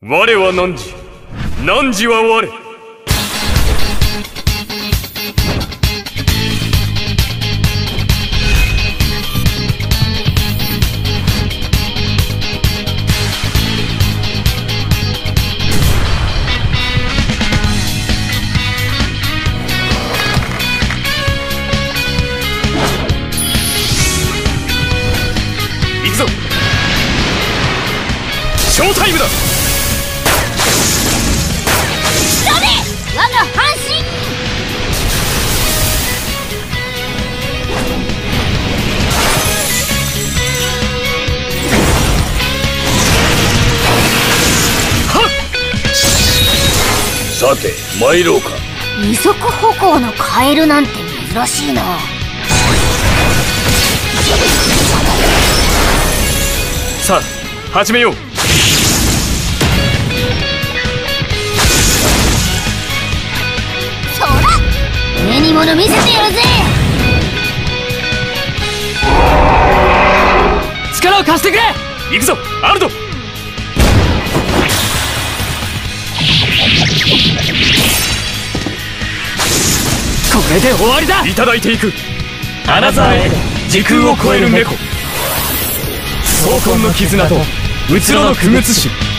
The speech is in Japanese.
我は汝、汝は我。行くぞ。ショータイムだ。 我が半身。 はっ。 さて参ろうか。 二足歩行のカエルなんて珍しいな。 さあ始めよう。 目に物見せてやるぜ。 力を貸してくれ。行くぞアルド。これで終わりだ。いただいていく。アナザーエー時空を超える猫。壮魂の絆とうつろの傀儡師。